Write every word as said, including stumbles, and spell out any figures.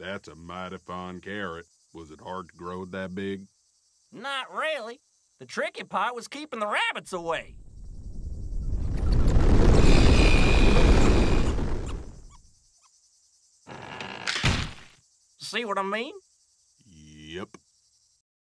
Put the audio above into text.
That's a mighty fine carrot. Was it hard to grow that big? Not really. The tricky part was keeping the rabbits away. See what I mean? Yep.